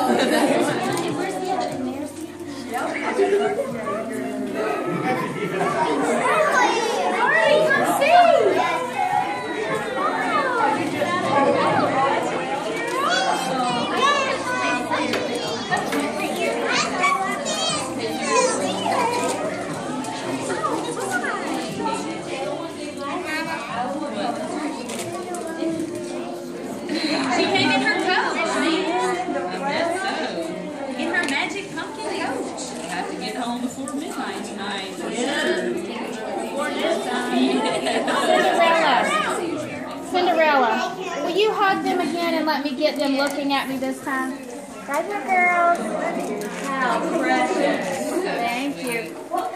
She painted her coat, right? I guess so. In her magic pumpkin coat. We'll have to get home before midnight tonight. Yeah. Before this time. Cinderella, will you hug them again and let me get them looking at me this time? Right here, girls. How precious. Thank you.